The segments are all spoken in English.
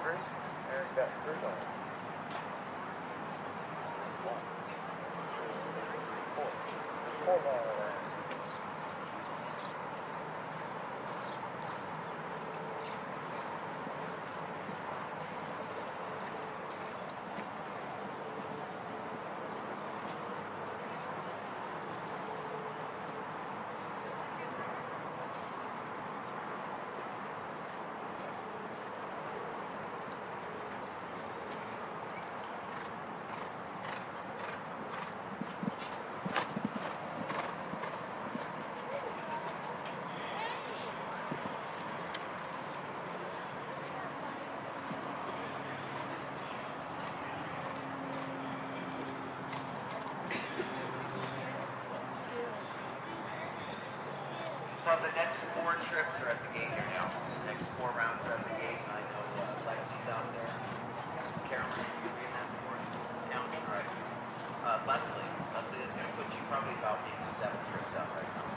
So the next 4 trips are at the gate here now. The next 4 rounds are at the gate. And I know Lexi's out there. Carolyn, you'll be in that fourth count, right? Leslie is going to put you probably about maybe 7 trips out right now.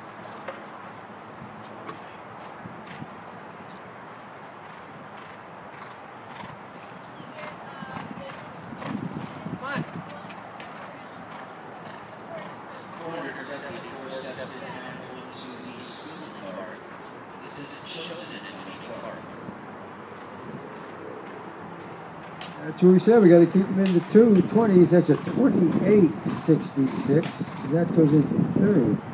Come on. 474 steps down into the school park. This is chosen at 24. That's what we said. We got to keep them in the 220s. That's a 28.66. That goes into third.